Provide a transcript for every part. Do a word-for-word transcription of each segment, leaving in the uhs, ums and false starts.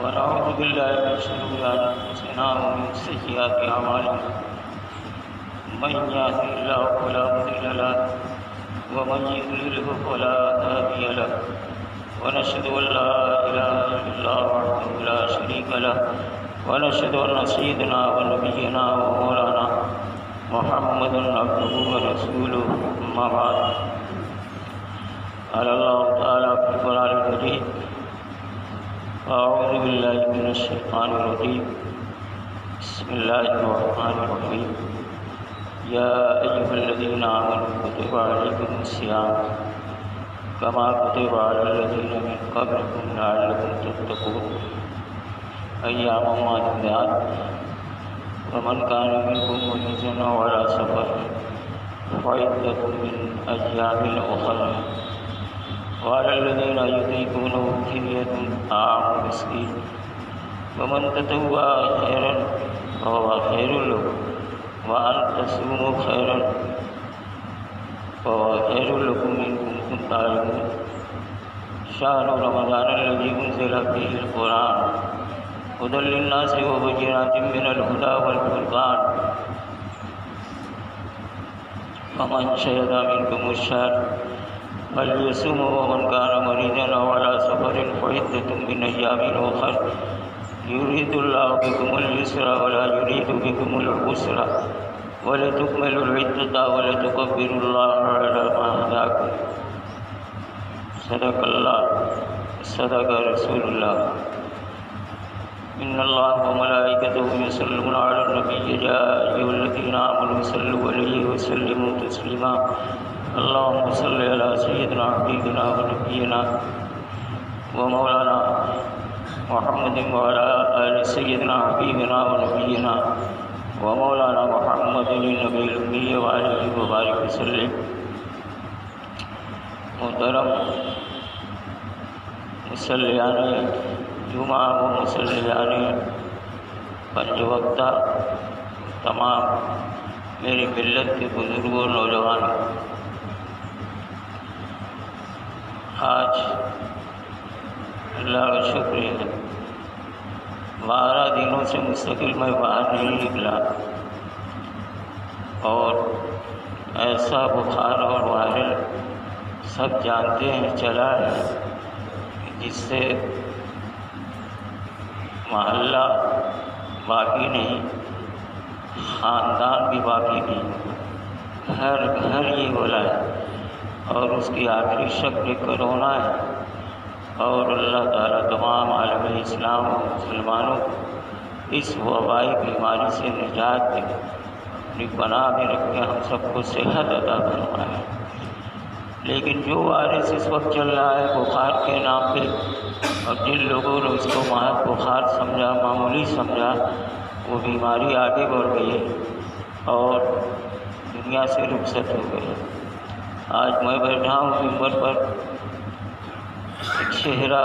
ونعوذ بالله من شرور أنفسنا ومن سيئات أعمالنا من يهده الله فلا مضل له ومن يضلل فلا هادي له ونشهد أن لا إله إلا الله وحده لا شريك له ونشهد أن سيدنا ونبينا ومولانا محمدا عبده ورسوله أما بعد قال الله تعالى في القرآن المجيد أعوذ بالله من الشيطان الرجيم بسم الله الرحمن الرحيم يا أيها الذين آمنوا كتب عليكم الصيام كما كتب على الذين من قبلكم لعلكم تتقون أياما معدودات ومن كان منكم مريضا أو على سفر فعدة من أيام أخر وعلى الذين يطيقونه فدية طعام مسكين ومن تطوع خيرا فهو خير له وأن تصوموا خيرا فهو خير لكم إن كنتم تعلمون شهر رمضان الذي أنزل فيه القرآن هدى للناس وبينات من الهدى والفرقان فمن شهد منكم الشهر فليصم ومن كان مريضا أو على سفر فعدة من أيام أخر يريد الله بكم اليسر ولا يريد بكم العسر ولتكملوا العدة ولتكبروا الله على ما هداكم صدق الله صدق رسول الله إن الله وملائكته يصلون على النبي يا أيها الذين آمنوا صلوا عليه وسلموا تسليما اللهم صل على سيدنا حبيبنا ونبينا ومولانا محمد وعلى آل سيدنا حبيبنا ونبينا ومولانا محمد النبي الأمي وعليه وبارك وسلم. محترم مسلیان جمعہ و مسلیان پنج وقتہ تمام میری ملت کے بزرگوں نوجوانوں، آج اللہ کا شکر ہے بارہ دنوں سے مستقل میں باہر نہیں نکلا اور ایسا بخار اور وائرل سب جانتے ہیں چلا ہے جس سے محلہ باقی نہیں، خاندان بھی باقی نہیں، گھر گھر یہ بولا ہے اور اس کی آخری شکل کرونا ہے. اور اللہ تعالیٰ تمام عالم اسلام و مسلمانوں کو اس وبائی بیماری سے نجات دے، اپنی پناہ میں رکھ کے ہم سب کو صحت عطا فرمائے. لیکن جو وائرس اس وقت چل رہا ہے بخار کے نام پہ، اور جن لوگوں نے اس کو محض بخار سمجھا، معمولی سمجھا، وہ بیماری آگے بڑھ گئی ہے اور دنیا سے رخصت ہو گئی. آج میں بیٹھا ہوں ممبر پر، ایک چہرہ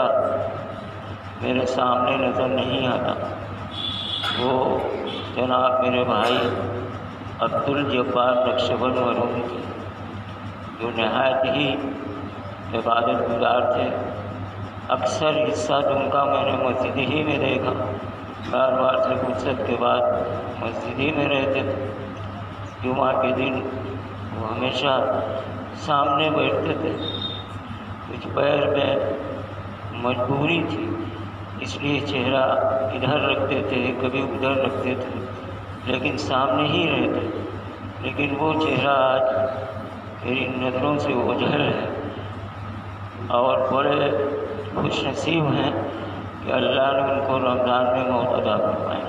میرے سامنے نظر نہیں آتا، وہ جناب میرے بھائی عبدالجبار نقشبند مرحوم تھے، جو نہایت ہی عبادت گزار تھے. اکثر حصہ ان کا میں نے مسجد ہی میں دیکھا، بار بار سے فرصت کے بعد مسجد ہی میں رہتے تھے. جمعہ کے دن وہ ہمیشہ سامنے بیٹھتے تھے. کچھ پیر میں مجبوری تھی اس لیے چہرہ ادھر رکھتے تھے، کبھی ادھر رکھتے تھے، لیکن سامنے ہی رہتے. لیکن وہ چہرہ آج میری نظروں سے اوجھل ہے اور بڑے خوش نصیب ہیں کہ اللہ نے ان کو رمضان میں موت عطا فرمائی.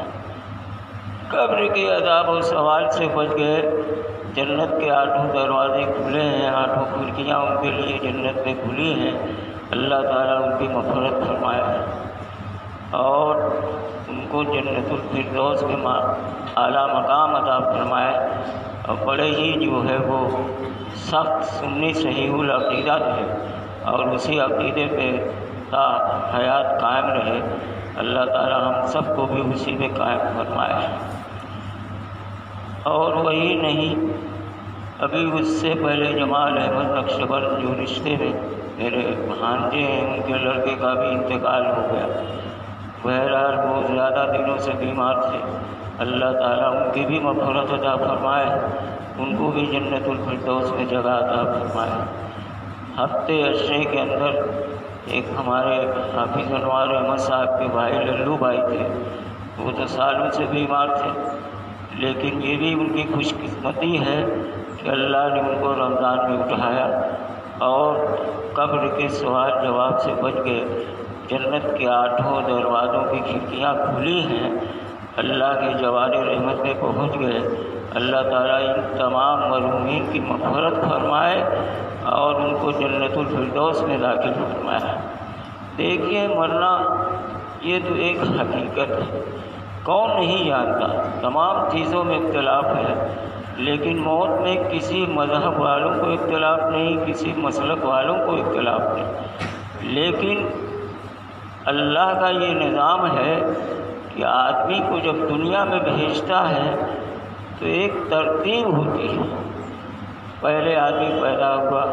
قبر کے عذاب و سوال سے بچ گئے. جنت کے آٹھوں دروازے کھلے ہیں، آٹھوں کھڑکیاں ان کے لیے جنت میں کھلی ہیں. اللہ تعالیٰ ان کی مغفرت فرمائے اور ان کو جنت الفردوس کے اعلیٰ مقام عطا فرمائے. اور بڑے ہی جو ہے وہ سخت سنی صحیح العقیدہ ہے اور اسی عقیدے پہ تا حیات قائم رہے. اللہ تعالیٰ ہم سب کو بھی اسی پہ قائم فرمائے. اور وہی نہیں، ابھی اس سے پہلے جمال احمد نقشبند جو رشتے میں میرے بھانجے ہیں، ان کے لڑکے کا بھی انتقال ہو گیا. بہرحال بہت زیادہ دنوں سے بیمار تھے، اللہ تعالیٰ ان کی بھی مغفرت عطا فرمائے، ان کو بھی جنت الفردوس میں جگہ عطا فرمائے۔ ہفتے عشرے کے اندر ایک ہمارے حافظ انوار احمد صاحب کے بھائی للو بھائی تھے، وہ تو سالوں سے بیمار تھے، لیکن یہ بھی ان کی خوش قسمتی ہے کہ اللہ نے ان کو رمضان میں اٹھایا اور قبر کے سوال جواب سے بچ گئے۔ جنت کے آٹھوں دروازوں کی کھڑکیاں کھلی ہیں، اللہ کے جوار رحمت میں پہنچ گئے۔ اللہ تعالیٰ ان تمام مرحومین کی مغفرت فرمائے اور ان کو جنت الفردوس میں داخل فرمائے۔ دیکھیے مرنا یہ تو ایک حقیقت ہے، کون نہیں جانتا، تمام چیزوں میں اختلاف ہے، لیکن موت میں کسی مذہب والوں کو اختلاف نہیں، کسی مسلک والوں کو اختلاف نہیں، لیکن اللہ کا یہ نظام ہے کہ آدمی کو جب دنیا میں بھیجتا ہے تو ایک ترتیب ہوتی ہے۔ پہلے آدمی پیدا ہوا،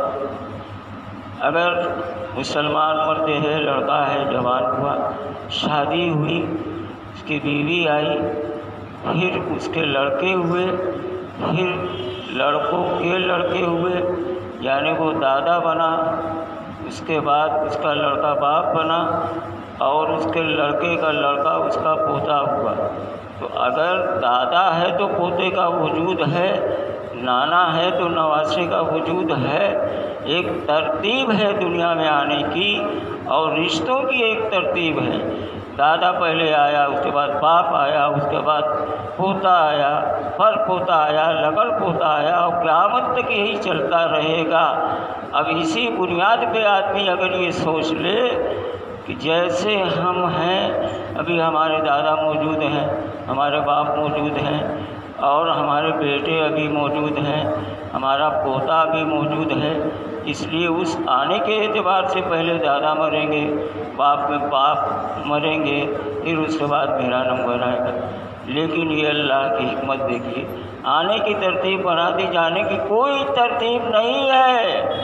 اگر مسلمان مرد ہے، لڑکا ہے، جوان ہوا، شادی ہوئی، اس کی بیوی آئی، پھر اس کے لڑکے ہوئے، پھر لڑکوں کے لڑکے ہوئے، یعنی وہ دادا بنا، اس کے بعد اس کا لڑکا باپ بنا، اور اس کے لڑکے کا لڑکا اس کا پوتا ہوا۔ تو اگر دادا ہے تو پوتے کا وجود ہے، نانا ہے تو نواسے کا وجود ہے، ایک ترتیب ہے دنیا میں آنے کی، اور رشتوں کی ایک ترتیب ہے۔ دادا پہلے آیا، اس کے بعد باپ آیا، اس کے بعد پوتا آیا، پر پوتا آیا، لگڑ پوتا آیا، اور قیامت تک یہی چلتا رہے گا۔ اب اسی بنیاد پہ آدمی اگر یہ سوچ لے کہ جیسے ہم ہیں، ابھی ہمارے دادا موجود ہیں، ہمارے باپ موجود ہیں، اور ہمارے بیٹے ابھی موجود ہیں، ہمارا پوتا بھی موجود ہے، اس لیے اس آنے کے اعتبار سے پہلے دادا مریں گے، باپ میں باپ مریں گے، پھر اس کے بعد میرا نمبر آئے گا۔ لیکن یہ اللہ کی حکمت دیکھیے، آنے کی ترتیب بنا دی، جانے کی کوئی ترتیب نہیں ہے۔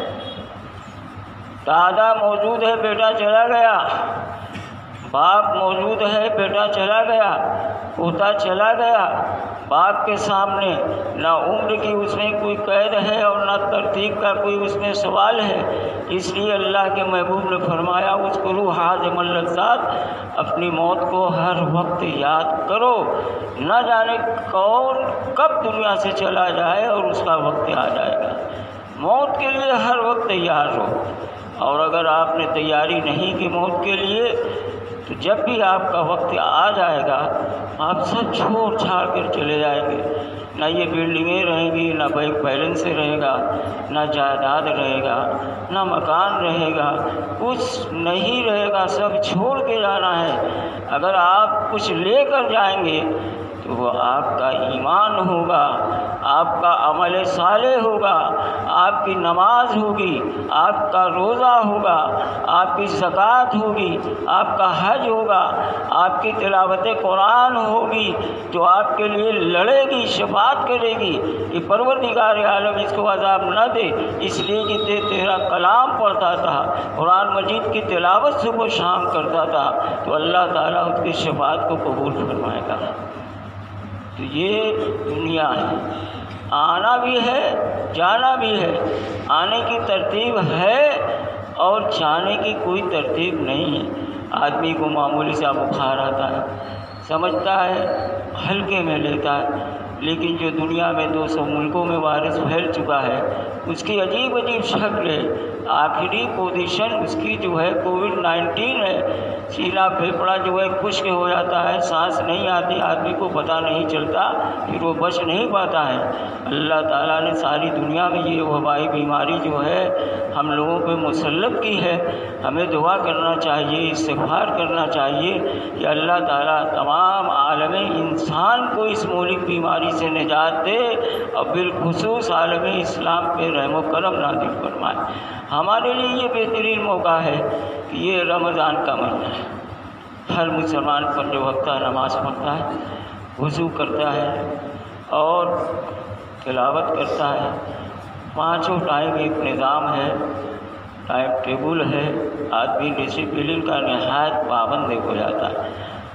دادا موجود ہے، بیٹا چلا گیا، باپ موجود ہے، بیٹا چلا گیا، پوتا چلا گیا، باپ کے سامنے نہ عمر کی اس میں کوئی قید ہے اور نہ ترتیب کا کوئی اس میں سوال ہے۔ اس لیے اللہ کے محبوب نے فرمایا اذکروا حازم اللذات، اپنی موت کو ہر وقت یاد کرو، نہ جانے کون کب دنیا سے چلا جائے اور اس کا وقت آ جائے گا۔ موت کے لیے ہر وقت تیار رہو، اور اگر آپ نے تیاری نہیں کی موت کے لیے تو جب بھی آپ کا وقت آ جائے گا آپ سب چھوڑ چھاڑ کر چلے جائیں گے۔ نہ یہ بلڈنگیں رہیں گی، نہ بینک بیلنس رہے گا، نہ جائیداد رہے گا، نہ مکان رہے گا، کچھ نہیں رہے گا، سب چھوڑ کے جانا ہے۔ اگر آپ کچھ لے کر جائیں گے تو وہ آپ کا ایمان ہوگا، آپ کا عمل صالح ہوگا، آپ کی نماز ہوگی، آپ کا روزہ ہوگا، آپ کی زکوٰۃ ہوگی، آپ کا حج ہوگا، آپ کی تلاوت قرآن ہوگی، جو آپ کے لیے لڑے گی، شفاعت کرے گی کہ پروردگار عالم اس کو عذاب نہ دے، اس لیے کہ تیرا کلام پڑھتا تھا، قرآن مجید کی تلاوت صبح و شام کرتا تھا، تو اللہ تعالیٰ اس کی شفاعت کو قبول فرمائے گا۔ تو یہ دنیا ہے، آنا بھی ہے، جانا بھی ہے، آنے کی ترتیب ہے اور جانے کی کوئی ترتیب نہیں ہے۔ آدمی کو معمولی سا بخار آتا ہے، سمجھتا ہے ہلکے میں لیتا ہے، لیکن جو دنیا میں دو سو ملکوں میں وائرس پھیل چکا ہے اس کی عجیب عجیب شکل ہے، آخری پوزیشن اس کی جو ہے کووڈ نائنٹین ہے، سینہ پھیپھڑا جو ہے خشک ہو جاتا ہے، سانس نہیں آتی، آدمی کو پتہ نہیں چلتا، پھر وہ بچ نہیں پاتا ہے۔ اللہ تعالیٰ نے ساری دنیا میں یہ وبائی بیماری جو ہے ہم لوگوں پہ مسلط کی ہے، ہمیں دعا کرنا چاہیے، استغفار کرنا چاہیے کہ اللہ تعالیٰ تمام عالم انسان کو اس مہلک بیماری سے نجات دے اور بالخصوص عالم اسلام پہ رحم و کرم نازل فرمائے۔ ہمارے لیے یہ بہترین موقع ہے کہ یہ رمضان کا مہینہ ہے، ہر مسلمان فجر وقتہ نماز پڑھتا ہے، وضو کرتا ہے اور تلاوت کرتا ہے، پانچوں ٹائم ایک نظام ہے، ٹائم ٹیبل ہے، آدمی ڈسپلن کا نہایت پابند ہو جاتا ہے۔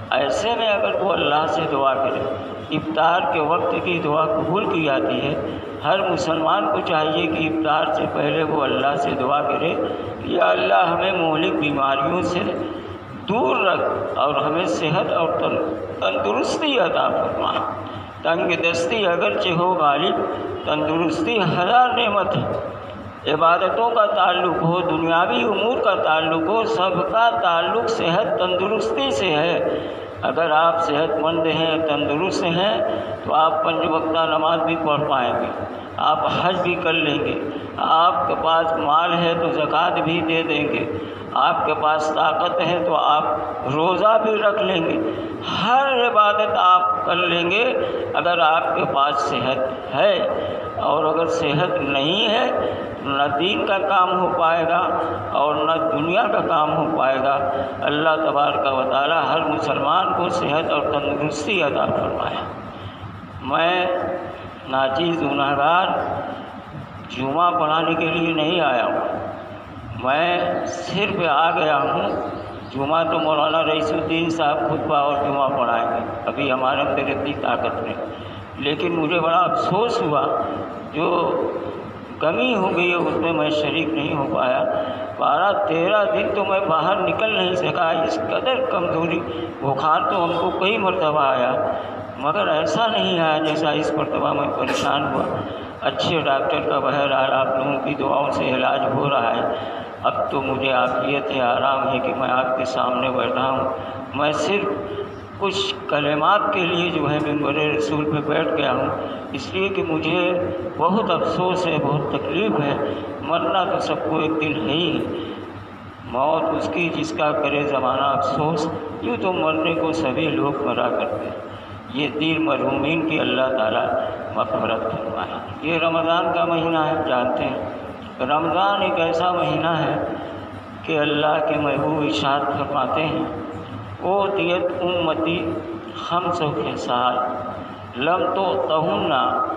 ایسے میں اگر وہ اللہ سے دعا کرے، افطار کے وقت کی دعا قبول کی جاتی ہے۔ ہر مسلمان کو چاہیے کہ افطار سے پہلے وہ اللہ سے دعا کرے، یا اللہ ہمیں مہلک بیماریوں سے دور رکھ اور ہمیں صحت اور تندرستی عطا فرما۔ تنگ دستی اگرچہ ہو غالب، تندرستی ہزار نعمت ہے۔ عبادتوں کا تعلق ہو، دنیاوی امور کا تعلق ہو، سب کا تعلق صحت تندرستی سے ہے۔ اگر آپ صحت مند ہیں، تندرست ہیں، تو آپ پنج وقتہ نماز بھی پڑھ پائیں گے، آپ حج بھی کر لیں گے، آپ کے پاس مال ہے تو زکوٰۃ بھی دے دیں گے، آپ کے پاس طاقت ہے تو آپ روزہ بھی رکھ لیں گے، ہر عبادت آپ کر لیں گے اگر آپ کے پاس صحت ہے۔ اور اگر صحت نہیں ہے، نہ دین کا کام ہو پائے گا اور نہ دنیا کا کام ہو پائے گا۔ اللہ تبارک و تعالی ہر مسلمان کو صحت اور تندرستی عطا فرمائے۔ میں ناچیز گنہگار جمعہ پڑھانے کے لیے نہیں آیا ہوں، میں صرف آ گیا ہوں۔ جمعہ تو مولانا رئیس الدین صاحب خطبہ اور جمعہ پڑھائیں گے، ابھی ہمارے اندر اتنی طاقت نہیں، لیکن مجھے بڑا افسوس ہوا، جو کمی ہو گئی ہے اس میں میں شریک نہیں ہو پایا۔ بارہ تیرہ دن تو میں باہر نکل نہیں سکا، اس قدر کمزوری، بخار تو ہم کو کئی مرتبہ آیا، مگر ایسا نہیں آیا جیسا اس مرتبہ میں پریشان ہوا۔ اچھے ڈاکٹر کا بہرحال آپ لوگوں کی دعاؤں سے علاج ہو رہا ہے۔ اب تو مجھے عافیت ہے، آرام ہے کہ میں آپ کے سامنے بیٹھا ہوں۔ میں صرف کچھ کلمات کے لیے جو ہے منبر رسول پہ بیٹھ گیا ہوں، اس لیے کہ مجھے بہت افسوس ہے، بہت تکلیف ہے۔ مرنا تو سب کو ایک دن ہے ہی، موت اس کی جس کا کرے زمانہ افسوس، یوں تو مرنے کو سبھی لوگ مرا کرتے ہیں۔ یہ دین مرحومین کی اللہ تعالیٰ مغفرت فرمائے۔ یہ رمضان کا مہینہ ہے، جانتے ہیں رمضان ایک ایسا مہینہ ہے کہ اللہ کے محبوب ارشاد فرماتے ہیں، اوتیت امتی خمس خصال لم تؤتہن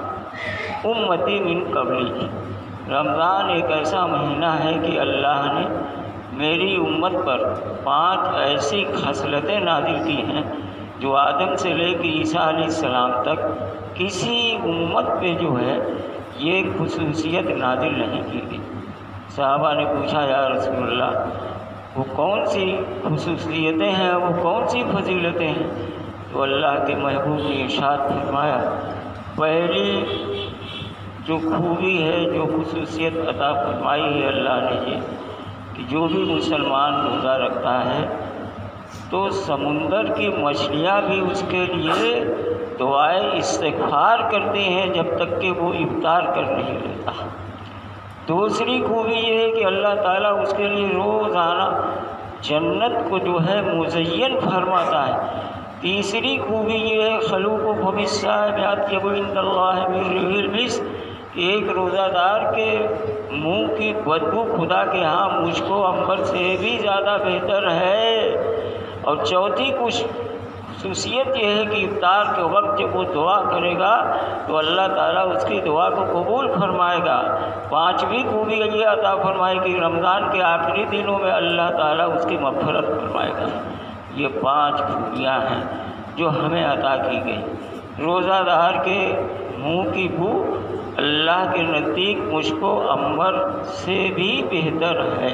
امتی من قبلی۔ رمضان ایک ایسا مہینہ ہے کہ اللہ نے میری امت پر پانچ ایسی خصلتیں نازل کی ہیں جو آدم سے لے کے عیسیٰ علیہ السلام تک کسی امت پہ جو ہے یہ خصوصیت نازل نہیں کی گئی۔ صحابہ نے پوچھا، یا رسول اللہ وہ کون سی خصوصیتیں ہیں، وہ کون سی فضیلتیں ہیں؟ تو اللہ کے محبوب نے ارشاد فرمایا، پہلی جو خوبی ہے، جو خصوصیت عطا فرمائی ہے اللہ نے یہ کہ جو بھی مسلمان روزہ رکھتا ہے تو سمندر کی مچھلیاں بھی اس کے لیے دعائے استغفار کرتے ہیں جب تک کہ وہ افطار کر نہیں لیتا۔ دوسری خوبی یہ ہے کہ اللہ تعالیٰ اس کے لیے روزانہ جنت کو جو ہے مزین فرماتا ہے۔ تیسری خوبی یہ ہے خلوق و فمسات کے عند اللہ من ريح المسك، ایک روزہ دار کے منہ کی بدبو خدا کے ہاں مجھ کو عنبر سے بھی زیادہ بہتر ہے۔ اور چوتھی کچھ خصوصیت یہ ہے کہ افطار کے وقت جب وہ دعا کرے گا تو اللہ تعالیٰ اس کی دعا کو قبول فرمائے گا۔ پانچویں خوبی یہ عطا فرمائے کہ رمضان کے آخری دنوں میں اللہ تعالیٰ اس کی مغفرت فرمائے گا۔ یہ پانچ خوبیاں ہیں جو ہمیں عطا کی گئی۔ روزہ دار کے منہ کی بو اللہ کے نزدیک مجھ کو عنبر سے بھی بہتر ہے۔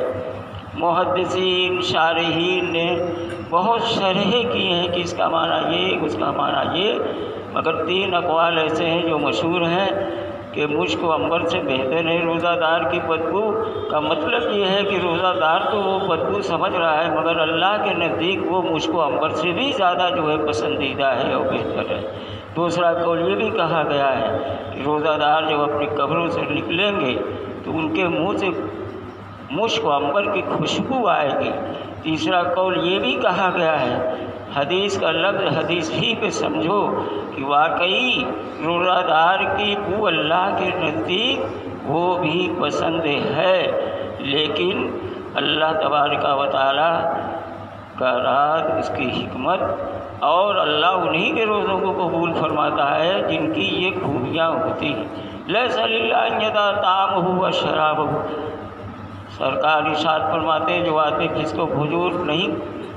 محدثین شارحین نے بہت شرحیں کی ہیں کہ اس کا معنی یہ، اس کا معنی یہ، مگر تین اقوال ایسے ہیں جو مشہور ہیں کہ مجھ کو عنبر سے بہتر ہے روزہ دار کی بدبو کا مطلب یہ ہے کہ روزہ دار تو وہ بدبو سمجھ رہا ہے مگر اللہ کے نزدیک وہ مجھ کو عنبر سے بھی زیادہ جو ہے پسندیدہ ہے اور بہتر ہے۔ دوسرا قول یہ بھی کہا گیا ہے کہ روزہ دار جب اپنی قبروں سے نکلیں گے تو ان کے منہ سے مشک و عنبر کی خوشبو آئے گی۔ تیسرا قول یہ بھی کہا گیا ہے، حدیث کا لفظ حدیث ہی پہ سمجھو کہ واقعی روزہ دار کی بو اللہ کے نزدیک وہ بھی پسند ہے، لیکن اللہ تبارک و تعالی کا راز، اس کی حکمت، اور اللہ انہی کے روزوں کو قبول فرماتا ہے جن کی یہ خوبیاں ہوتی ہیں۔ لیس للہ ان یدع طعامہ و شرابہ، سرکار ارشاد فرماتے ہیں جو آتے جس کو بھجور نہیں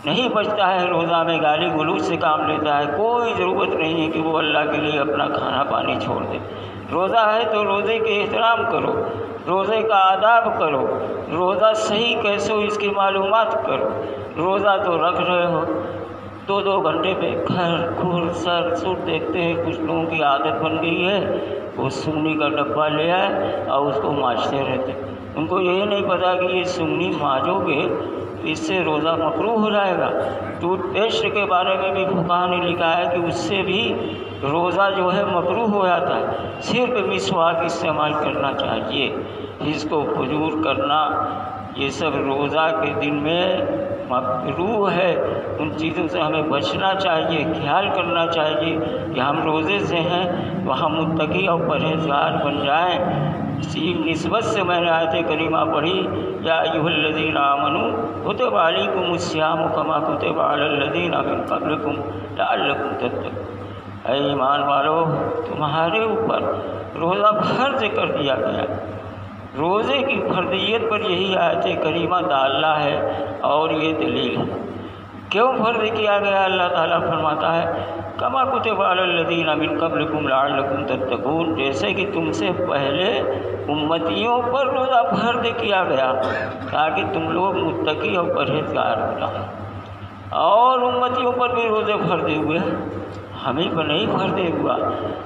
نہیں بچتا ہے روزہ میں گالی گلوچ سے کام لیتا ہے، کوئی ضرورت نہیں ہے کہ وہ اللہ کے لیے اپنا کھانا پانی چھوڑ دے۔ روزہ ہے تو روزے کے احترام کرو، روزے کا آداب کرو، روزہ صحیح کیسے ہو اس کی معلومات کرو۔ روزہ تو رکھ رہے ہو، دو دو گھنٹے پہ گھر کھر سر سر دیکھتے ہیں، کچھ لوگوں کی عادت بن گئی ہے، وہ سنگنی کا ڈبہ لے آئے اور اس کو مانجتے رہتے، ان کو یہ نہیں پتا کہ یہ سنگنی مانجو گے تو اس سے روزہ مکروہ ہو جائے گا۔ ٹوتھ پیسٹ کے بارے میں بھی فقہا نے لکھا ہے کہ اس سے بھی روزہ جو ہے مکروہ ہو جاتا ہے، صرف مسواک استعمال کرنا چاہیے۔ اس کو فجور کرنا یہ سب روزہ کے دن میں مکروہ ہے، ان چیزوں سے ہمیں بچنا چاہیے، خیال کرنا چاہیے کہ ہم روزے سے ہیں تو ہم متقی اور پرہیزگار بن جائیں۔ اسی نسبت سے میں نے آیت کریمہ پڑھی، یا ایھا الذین آمنوا کتب علیکم الصیام کما کتب علی الذین من قبلکم لعلکم تتقون۔ اے ایمان والو، تمہارے اوپر روزہ فرض کر دیا گیا۔ روزے کی فرضیت پر یہی آیت کریمہ دالہ ہے اور یہ دلیل ہے۔ کیوں فرض کیا گیا؟ اللہ تعالیٰ فرماتا ہے کما کتب علی الذین من قبلکم لعلکم تتقون، جیسے کہ تم سے پہلے امتیوں پر روزہ فرض کیا گیا تاکہ تم لوگ متقی اور پرہیزگار ہو جاؤ۔ اور امتیوں پر بھی روزے فرض ہوئے، ہمیں پر نہیں فرض ہوا۔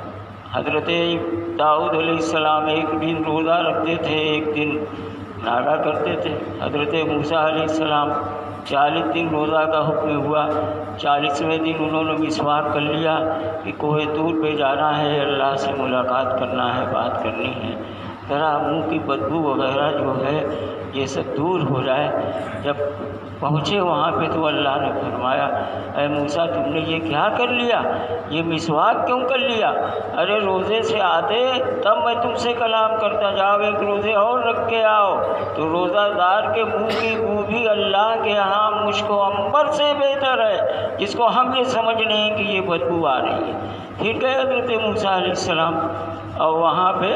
حضرت داؤد علیہ السلام ایک دن روزہ رکھتے تھے، ایک دن ناگا کرتے تھے۔ حضرت موسیٰ علیہ السلام چالیس دن روزہ کا حکم ہوا، چالیسویں دن انہوں نے مسواک کر لیا کہ کوہ طور پہ جانا ہے، اللہ سے ملاقات کرنا ہے، بات کرنی ہے، ذرا منہ کی بدبو وغیرہ جو ہے یہ سب دور ہو جائے۔ جب پہنچے وہاں پہ تو اللہ نے فرمایا اے موسیٰ تم نے یہ کیا کر لیا، یہ مسواک کیوں کر لیا؟ ارے روزے سے آتے تب میں تم سے کلام کرتا، جاؤ ایک روزے اور رکھ کے آؤ۔ تو روزہ دار کے منہ کی بو بھی اللہ کے ہاں مشک و عنبر سے بہتر ہے، جس کو ہم یہ سمجھنے ہیں کہ یہ بدبو آ رہی ہے۔ پھر گئے حضرت موسیٰ علیہ السلام اور وہاں پہ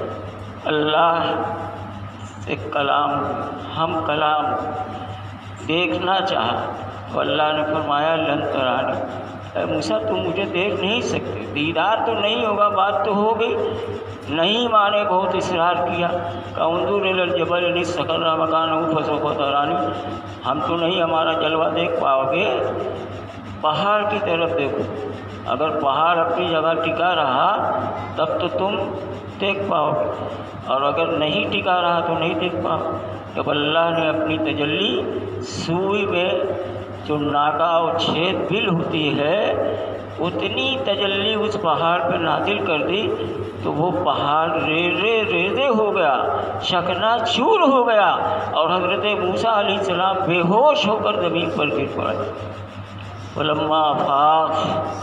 اللہ سے کلام ہم کلام دیکھنا چاہا تو اللہ نے فرمایا لن ترانی، اے موسیٰ تم مجھے دیکھ نہیں سکتے، دیدار تو نہیں ہوگا، بات تو ہو گئی۔ نہیں مانے، بہت اصرار کیا کہ انظر الی الجبل ان استقر مکانہ فسوف ترانی، ہم تو نہیں ہمارا جلوہ دیکھ پاؤ گے، پہاڑ کی طرف دیکھو، اگر پہاڑ اپنی جگہ ٹکا رہا تب تو تم دیکھ پاؤ گے، اور اگر نہیں ٹکا رہا تو نہیں دیکھ پاؤ۔ جب اللہ نے اپنی تجلی سوئی میں جو ناکا اور چھید بل ہوتی ہے اتنی تجلی اس پہاڑ پہ نازل کر دی تو وہ پہاڑ ریزے ریزے ہو گیا، شکنا چور ہو گیا، اور حضرت موسیٰ علیہ السلام بے ہوش ہو کر زمین پر گر پڑے۔ فلما افاق،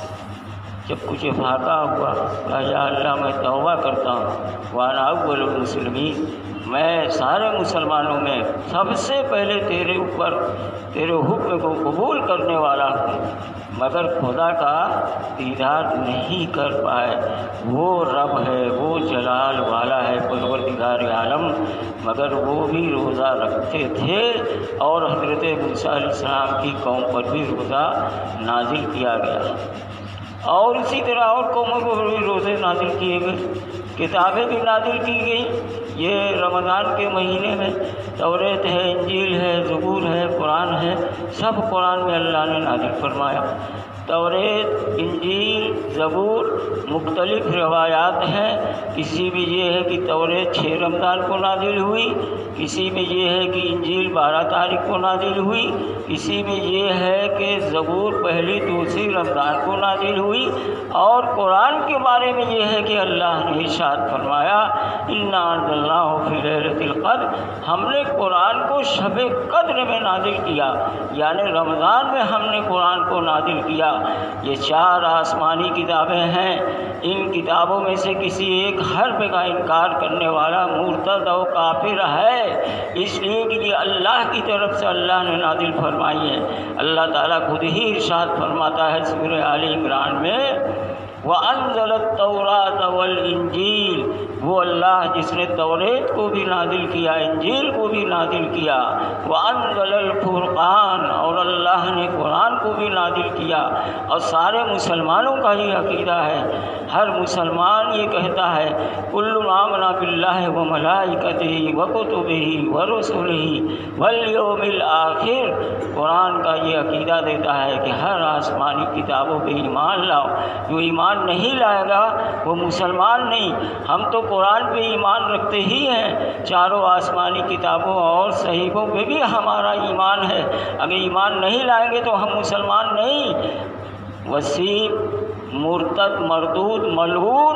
جب کچھ افاقہ ہوا کہا یا اللہ میں توبہ کرتا ہوں، وانا اول المسلمین، میں سارے مسلمانوں میں سب سے پہلے تیرے اوپر تیرے حکم کو قبول کرنے والا ہوں، مگر خدا کا دیدار نہیں کر پائے۔ وہ رب ہے، وہ جلال والا ہے، پروردگار عالم، مگر وہ بھی روزہ رکھتے تھے، اور حضرت موسیٰ علیہ السلام کی قوم پر بھی روزہ نازل کیا گیا، اور اسی طرح اور قوموں کو بھی روزے نازل کیے گئے، کتابیں بھی نازل کی گئی۔ یہ رمضان کے مہینے میں توریت ہے، انجیل ہے، زبور ہے، قرآن ہے، سب قرآن میں اللہ نے نازل فرمایا۔ توریت، انجیل، زبور مختلف روایات ہیں، کسی میں یہ ہے کہ توریت چھ رمضان کو نازل ہوئی، کسی میں یہ ہے کہ انجیل بارہ تاریخ کو نازل ہوئی، کسی میں یہ ہے کہ زبور پہلی دوسری رمضان کو نازل ہوئی، اور قرآن کے بارے میں یہ ہے کہ اللہ نے ارشاد فرمایا انا انزلناہ فی لیلۃ القدر، ہم نے قرآن کو شب قدر میں نازل کیا، یعنی رمضان میں ہم نے قرآن کو نازل کیا۔ یہ چار آسمانی کتابیں ہیں، ان کتابوں میں سے کسی ایک حرف کا انکار کرنے والا مرتد و کافر ہے، اس لیے کہ یہ اللہ کی طرف سے اللہ نے نازل فرمائی ہے۔ اللہ تعالیٰ خود ہی ارشاد فرماتا ہے سورہ آل عمران میں وَأَنزَلَ التَّوْرَاةَ وَالْإِنجِيلَ، وہ اللہ جس نے توریت کو بھی نازل کیا، انجیل کو بھی نازل کیا، وَأَنزَلَ الْفُرْقَانَ، اور اللہ نے قرآن کو بھی نازل کیا، اور سارے مسلمانوں کا یہ عقیدہ ہے۔ ہر مسلمان یہ کہتا ہے کُلٌّ آمَنَ بِاللَّهِ وَمَلَائِكَتِهِ وَكُتُبِهِ وَرُسُلِهِ وَالْيَوْمِ الْآخِرِ، قرآن کا یہ عقیدہ دیتا ہے کہ ہر آسمانی کتابوں پہ ایمان لاؤ۔ جو ایمان نہیں لائے گا وہ مسلمان نہیں۔ ہم تو قرآن پہ ایمان رکھتے ہی ہیں، چاروں آسمانی کتابوں اور صحیفوں پہ بھی ہمارا ایمان ہے۔ اگر ایمان نہیں لائیں گے تو ہم مسلمان نہیں۔ وسیع، مرتد، مردود، ملعون،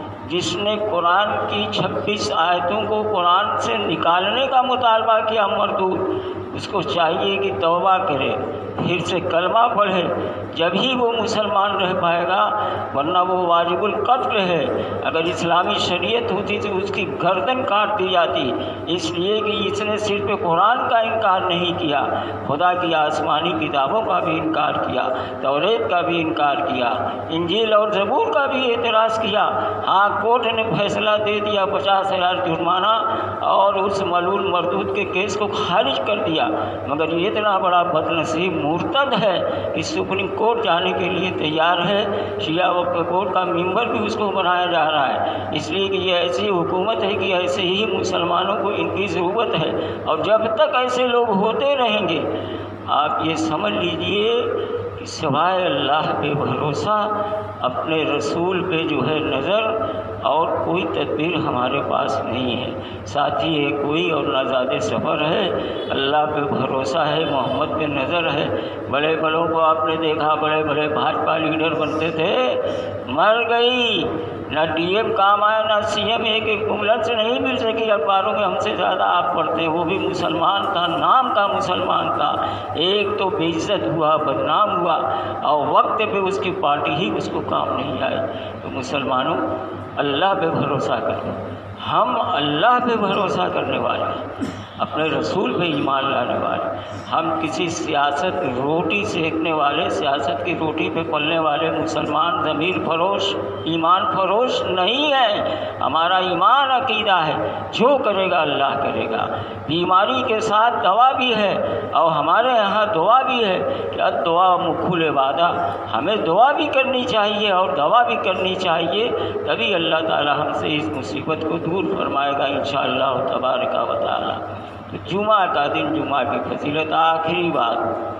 جس نے قرآن کی چھبیس آیتوں کو قرآن سے نکالنے کا مطالبہ کیا، مردود، اس کو چاہیے کہ توبہ کرے، پھر سے کلمہ پڑھے، جب ہی وہ مسلمان رہ پائے گا، ورنہ وہ واجب القتل ہے۔ اگر اسلامی شریعت ہوتی تو اس کی گردن کاٹ دی جاتی، اس لیے کہ اس نے صرف قرآن کا انکار نہیں کیا، خدا کی آسمانی کتابوں کا بھی انکار کیا، توریت کا بھی انکار کیا، انجیل اور زبور کا بھی اعتراض کیا۔ ہاں، کورٹ نے فیصلہ دے دیا پچاس ہزار جرمانہ اور اس ملعون مردود کے کیس کو خارج کر دیا، مگر یہ اتنا بڑا بد نصیب مرتد ہے کہ سپریم کورٹ جانے کے لیے تیار ہے، شیعہ وقت کورٹ کا ممبر بھی اس کو بنایا جا رہا ہے، اس لیے کہ یہ ایسی حکومت ہے کہ ایسے ہی مسلمانوں کو ان کی ضرورت ہے، اور جب تک ایسے لوگ ہوتے رہیں گے آپ یہ سمجھ لیجئے کہ سوائے اللہ پہ بھروسہ، اپنے رسول پہ جو ہے نظر، اور کوئی تدبیر ہمارے پاس نہیں ہے۔ ساتھی ہے کوئی اور نہ زیادہ سفر ہے، اللہ پہ بھروسہ ہے، محمد پہ نظر ہے۔ بڑے بڑوں کو آپ نے دیکھا، بڑے بڑے بھاجپا لیڈر بنتے تھے، مر گئی، نہ ڈی ایم کام آیا، نہ سی ایم، ایک ایک ایمبولینس نہیں مل سکی، اخباروں میں ہم سے زیادہ آپ پڑھتے، وہ بھی مسلمان تھا، نام کا مسلمان تھا، ایک تو بے عزت ہوا، بدنام ہوا، اور وقت پہ اس کی پارٹی ہی اس کو کام نہیں آئی۔ تو مسلمانوں، اللہ پہ بھروسہ کرو، ہم اللہ پہ بھروسہ کرنے والے ہیں، اپنے رسول پہ ایمان لانے والے، ہم کسی سیاست روٹی سیکنے والے، سیاست کی روٹی پہ پلنے والے مسلمان ضمیر فروش، ایمان فروش نہیں ہے۔ ہمارا ایمان عقیدہ ہے، جو کرے گا اللہ کرے گا۔ بیماری کے ساتھ دوا بھی ہے، اور ہمارے یہاں دعا بھی ہے کہ الدعاء مکھل عبادہ، ہمیں دعا بھی کرنی چاہیے اور دوا بھی کرنی چاہیے، تبھی اللہ تعالی ہم سے اس مصیبت کو دور فرمائے گا انشاءاللہ تبارک و تعالی۔ تو جمعہ کا دن، جمعہ کی فضیلت، آخری بات،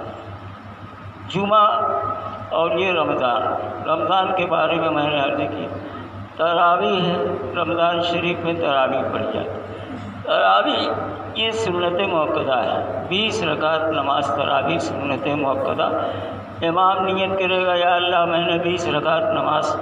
جمعہ اور یہ رمضان، رمضان کے بارے میں میں نے عرض کی، تراویح ہے، رمضان شریف میں تراویح پڑھ جاتی۔ تراویح یہ سنت موقدہ ہے، بیس رکعت نماز تراویح سنت موقدہ۔ امام نیت کرے گا یا اللہ میں نے بیس رکعت نماز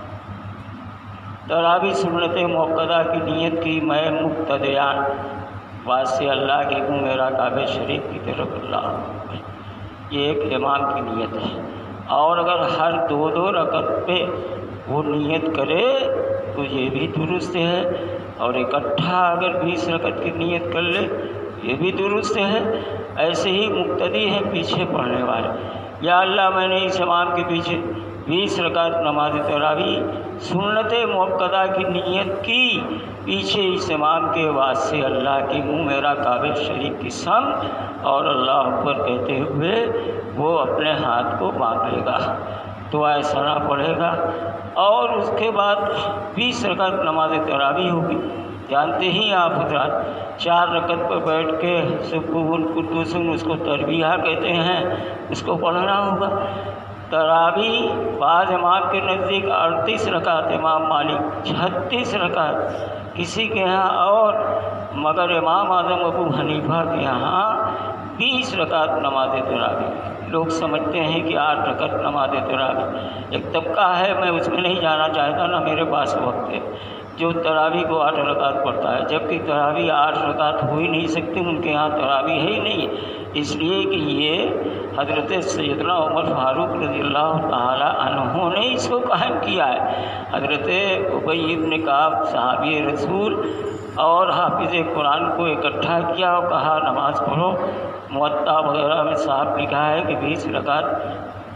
تراویح سنت موقدہ کی نیت کی، میں مقتدیان واسطے اللہ کے ہوں، میرا کعبہ شریف کی طرف اللہ، یہ ایک امام کی نیت ہے۔ اور اگر ہر دو دو رکعت پہ وہ نیت کرے تو یہ بھی درست ہے، اور اکٹھا اگر بیس رکعت کی نیت کر لے یہ بھی درست ہے۔ ایسے ہی مقتدی ہیں پیچھے پڑھنے والے، یا اللہ میں نے اس امام کے پیچھے بیس رکعت نماز تراویح سنت موقدہ کی نیت کی، پیچھے اس امام کے واسطے اللہ کی منہ میرا کعبہ شریف کی سمت اور اللہ اکبر کہتے ہوئے وہ اپنے ہاتھ کو باندھ لے گا، دعائے ثنا پڑھے گا، اور اس کے بعد بیس رکعت نماز تراویح ہوگی۔ جانتے ہی آپ حضرات، چار رکعت پر بیٹھ کے سبحان قدوس، اس کو تربیہ کہتے ہیں، اس کو پڑھنا ہوگا۔ تراویح بعض امام کے نزدیک اڑتیس رکعت، امام مالک چھتیس رکعت کسی کے یہاں، اور مگر امام اعظم ابو حنیفہ کے یہاں بیس رکعت نماز تراویح۔ لوگ سمجھتے ہیں کہ آٹھ رکعت نماز تراویح، ایک طبقہ ہے، میں اس میں نہیں جانا چاہتا، نہ میرے پاس وقت ہے، جو تراویح کو آٹھ رکعت پڑھتا ہے، جبکہ تراویح آٹھ رکعت ہو ہی نہیں سکتی، ان کے ہاں تراویح ہے ہی نہیں، اس لیے کہ یہ حضرت سیدنا عمر فاروق رضی اللہ تعالی عنہ نے اس کو قائم کیا ہے۔ حضرت ابی بن کعب صحابی رسول اور حافظ قرآن کو اکٹھا کیا اور کہا نماز پڑھو۔ موطا وغیرہ میں صاحب لکھا ہے کہ بیس رکعت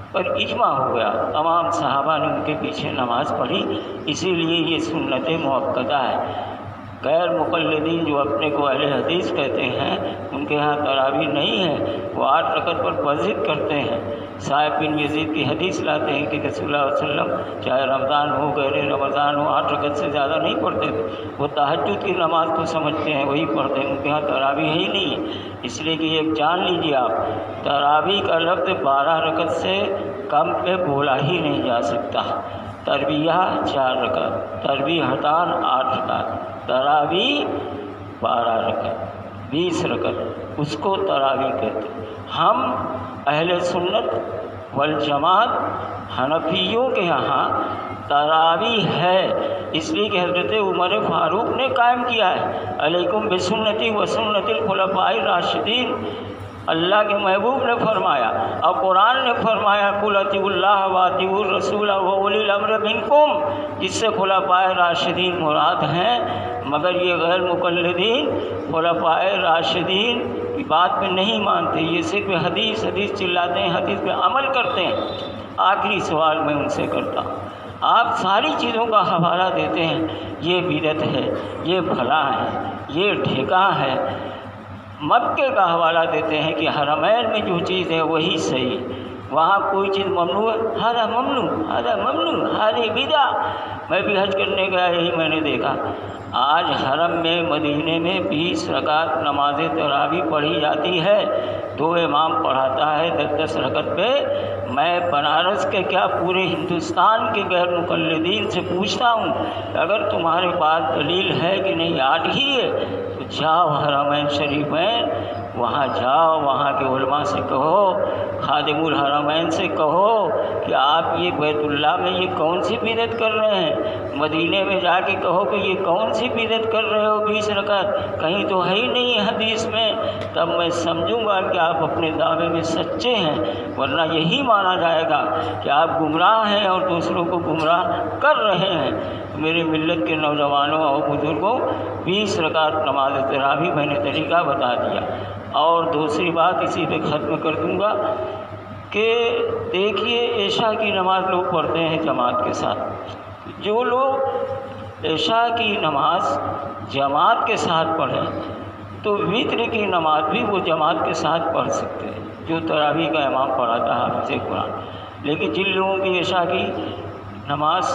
پر اجماع ہو گیا، تمام صحابہ نے ان کے پیچھے نماز پڑھی، اسی لیے یہ سنت مؤکدہ ہے۔ غیر مقلدین جو اپنے کو اہل حدیث کہتے ہیں، ان کے ہاں تراویح نہیں ہے، وہ آٹھ رکعت پر بضد کرتے ہیں۔ صاحب بن یزید کی حدیث لاتے ہیں کہ رسول اللہ علیہ وسلم چاہے رمضان ہو غیر رمضان ہو آٹھ رکعت سے زیادہ نہیں پڑھتے تھے۔ وہ تہجد کی نماز کو سمجھتے ہیں، وہی پڑھتے ہیں، ان کے ہاں تراویح ہی نہیں ہے۔ اس لیے کہ ایک جان لیجیے آپ، تراویح کا لفظ بارہ رکعت سے کم پہ بولا ہی نہیں جا سکتا۔ تربیہ چار رکعت، تربیہ ہٹان آٹھ رکعت، تراویح بارہ رکعت، بیس رکعت، اس کو تراویح کہتے ہیں۔ ہم اہل سنت والجماعت حنفیوں کے یہاں تراویح ہے، اس لیے کہ حضرت عمر فاروق نے قائم کیا ہے، علیکم بسنتی و سنت الخلفاء الراشدین۔ اللہ کے محبوب نے فرمایا اور قرآن نے فرمایا قل اطیعوا اللہ واطیعوا الرسول واولی الامر منکم، جس سے خلفاء راشدین مراد ہیں، مگر یہ غیر مقلدین خلفاء راشدین کی بات پہ نہیں مانتے، یہ صرف حدیث حدیث چلاتے ہیں، حدیث پہ عمل کرتے ہیں۔ آخری سوال میں ان سے کرتا ہوں، آپ ساری چیزوں کا حوالہ دیتے ہیں، یہ بدعت ہے، یہ بھلا ہے، یہ ٹھیکہ ہے، مکے کا حوالہ دیتے ہیں کہ حرمین میں جو چیز ہے وہی صحیح، وہاں کوئی چیز ممنوع ہے، ہذا ممنوع، ہذا ممنوع، ہذہ بدعت۔ میں بھی حج کرنے گیا، یہی میں نے دیکھا، آج حرم میں مدینے میں بیس رکعت نماز تراویح پڑھی جاتی ہے، دو امام پڑھاتا ہے دس دس رکعت پہ۔ میں بنارس کے کیا پورے ہندوستان کے غیر مقلدین سے پوچھتا ہوں کہ اگر تمہارے پاس دلیل ہے کہ نہیں آٹھ ہی ہے تو جاؤ حرمین شریفین، وہاں جاؤ، وہاں کے علماء سے کہو، خادم الحرمین سے کہو کہ آپ یہ بیت اللہ میں یہ کون سی بدعت کر رہے ہیں، مدینے میں جا کے کہو کہ یہ کون سی بدعت کر رہے ہو بیس رکعت، کہیں تو ہے ہی نہیں حدیث میں، تب میں سمجھوں گا کہ آپ اپنے دعوے میں سچے ہیں، ورنہ یہی مانا جائے گا کہ آپ گمراہ ہیں اور دوسروں کو گمراہ کر رہے ہیں۔ میرے ملت کے نوجوانوں اور بزرگوں، بیس رکعت نماز تراویح میں نے طریقہ بتا دیا۔ اور دوسری بات اسی پہ ختم کر دوں گا کہ دیکھیے عشاء کی نماز لوگ پڑھتے ہیں جماعت کے ساتھ، جو لوگ عشاء کی نماز جماعت کے ساتھ پڑھیں تو وتر کی نماز بھی وہ جماعت کے ساتھ پڑھ سکتے ہیں، جو تراویح کا امام پڑھاتا ہے حافظ قرآن۔ لیکن جن لوگوں کی عشاء کی نماز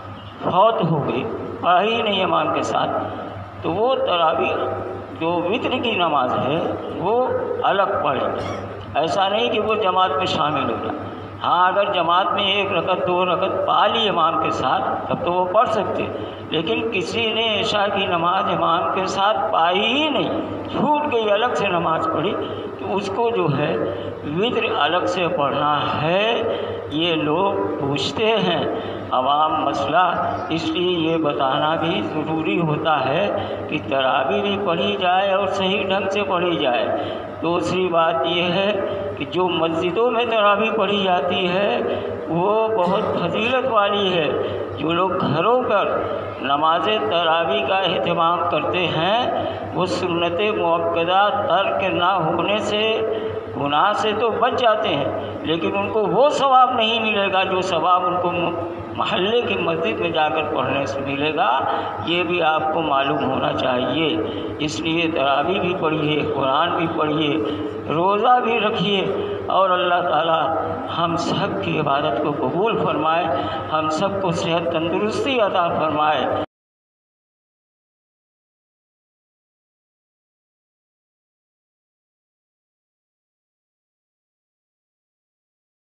فوت ہو گئی، پڑھی ہی نہیں امام کے ساتھ، تو وہ تراویح جو وتر کی نماز ہے وہ الگ پڑھیں گے، ایسا نہیں کہ وہ جماعت میں شامل ہو جائے۔ ہاں اگر جماعت میں ایک رکعت دو رکعت پا لی امام کے ساتھ تب تو وہ پڑھ سکتے، لیکن کسی نے عشاء کی نماز امام کے ساتھ پائی ہی نہیں، چھوٹ گئی، الگ سے نماز پڑھی، تو اس کو جو ہے وتر الگ سے پڑھنا ہے۔ یہ لوگ پوچھتے ہیں عوام مسئلہ، اس لیے یہ بتانا بھی ضروری ہوتا ہے کہ تراویح بھی پڑھی جائے اور صحیح ڈھنگ سے پڑھی جائے۔ دوسری بات یہ ہے کہ جو مسجدوں میں تراویح پڑھی جاتی ہے وہ بہت فضیلت والی ہے۔ جو لوگ گھروں پر نماز تراویح کا اہتمام کرتے ہیں وہ سنت مؤکدہ ترک نہ ہونے سے، گناہ سے تو بچ جاتے ہیں، لیکن ان کو وہ ثواب نہیں ملے گا جو ثواب ان کو محلے کی مسجد میں جا کر پڑھنے سے ملے گا، یہ بھی آپ کو معلوم ہونا چاہیے۔ اس لیے تراویح بھی پڑھیے، قرآن بھی پڑھیے، روزہ بھی رکھیے، اور اللہ تعالی ہم سب کی عبادت کو قبول فرمائے، ہم سب کو صحت تندرستی عطا فرمائے۔